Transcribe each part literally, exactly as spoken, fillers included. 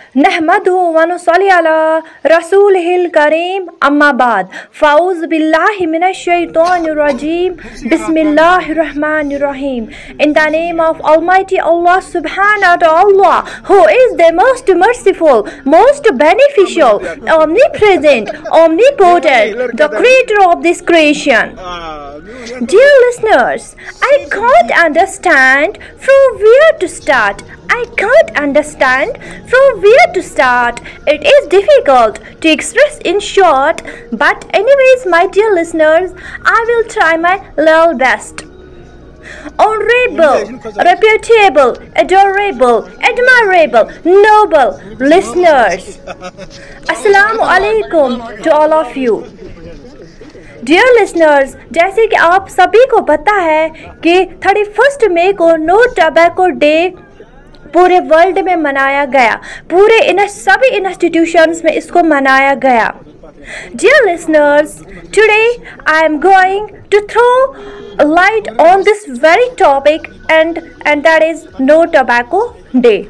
नहमदुहु व नुसल्ली अला रसूलिहिल करीम अम्मा बाद फ़ाऊज़ु बिल्लाहि मिनश शैतानिर रजीम बिस्मिल्लाहिर रहमानिर रहीम. In the name of Almighty Allah subhanahu wa ta'ala, who is the most merciful, most beneficial, omnipresent, omnipotent, the creator of this creation. Dear listeners, I can't understand from where to start. I can't understand from where to start. It is difficult to express in short, but anyways, my dear listeners, I will try my level best. Honorable, reputable, adorable, admirable, noble listeners, Assalamu alaikum to all of you. Dear listeners, जैसे कि आप सभी को पता है कि thirty first मई को नो टोबैको डे पूरे वर्ल्ड में मनाया गया, पूरे इन सभी इंस्टीट्यूशंस में इसको मनाया गया. Dear listeners, today I am going to throw light on this very topic and and that is no tobacco day.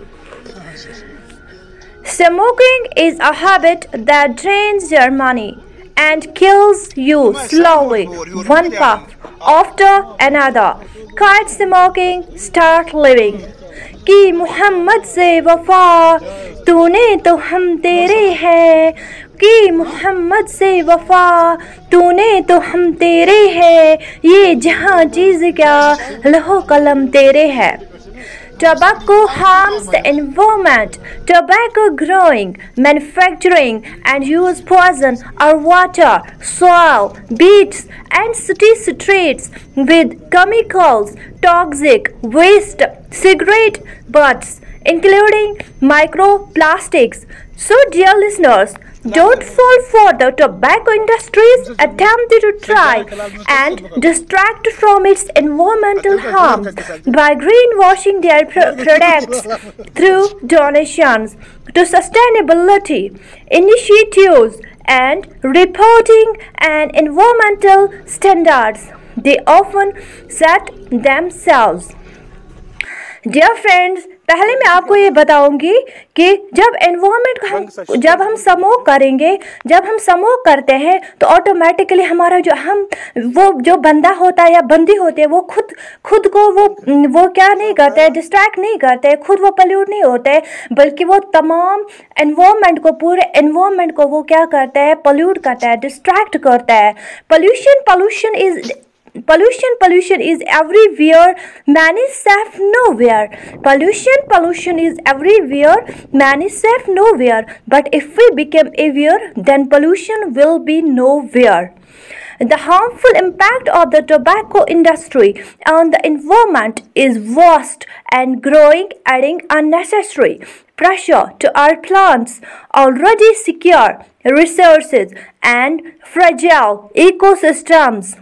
Smoking is a habit that drains your money and kills you slowly, one puff after another. Quit smoking, start living. कि मोहम्मद से वफा तूने तो हम तेरे हैं, कि मोहम्मद से वफा तूने तो हम तेरे हैं, ये जहाँ चीज़ क्या लहो कलम तेरे है. Tobacco harms the environment. Tobacco growing, manufacturing and use poison our water, soil, beaches and city streets with chemicals, toxic waste, cigarette butts, including microplastics. So dear listeners, don't fall for the tobacco industry's attempt to try and distract from its environmental harm by greenwashing their pro- products through donations to sustainability initiatives and reporting and environmental standards they often set themselves. Dear friends, पहले मैं आपको ये बताऊंगी कि जब environment को हम जब हम स्मोक करेंगे, जब हम स्मोक करते हैं तो ऑटोमेटिकली हमारा जो हम वो जो बंदा होता है या बंदी होती है वो खुद खुद को वो वो क्या नहीं करते हैं, डिस्ट्रैक्ट नहीं करते हैं, खुद वो पोल्यूट नहीं होते हैं, बल्कि वो तमाम एनवायरनमेंट को पूरे एनवायरनमेंट को वो क्या करता है, पोल्यूट करता है, डिस्ट्रैक्ट करता है. Pollution pollution is Pollution, pollution is everywhere, man is safe nowhere. Pollution, pollution is everywhere, man is safe nowhere. But if we become aware, then pollution will be nowhere. The harmful impact of the tobacco industry on the environment is vast and growing, adding unnecessary pressure to our plants' already secure resources and fragile ecosystems.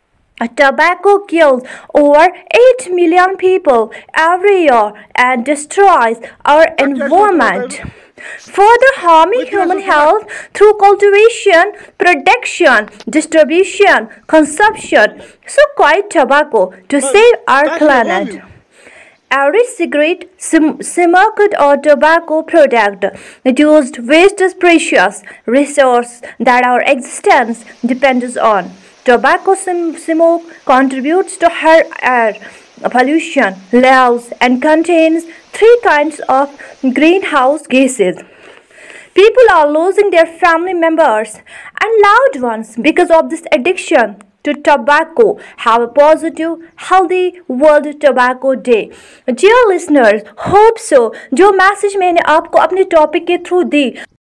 Tobacco kills over eight million people every year and destroys our environment, further harming human health through cultivation, production, distribution, consumption. So quit tobacco to save our planet. Every cigarette, sim- smoked or tobacco product used wastes precious resource that our existence depends on. Tobacco smoke contributes to air pollution levels and contains three kinds of greenhouse gases. People are losing their family members and loved ones because of this addiction to tobacco. Have a positive, healthy World Tobacco Day. Dear listeners, hope so. जो message मैंने आपको अपने topic के through the